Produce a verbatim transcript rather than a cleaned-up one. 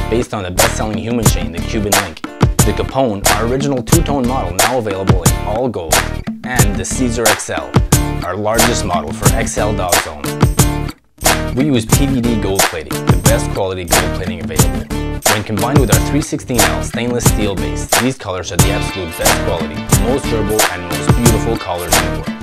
based on the best-selling human chain, the Cuban Link. The Capone, our original two-tone model, now available in all gold. And the Caesar X L, our largest model for X L dogs only. We use P V D gold plating, the best quality gold plating available. When combined with our three sixteen L stainless steel base, these colors are the absolute best quality, most durable, and most beautiful collars in the world.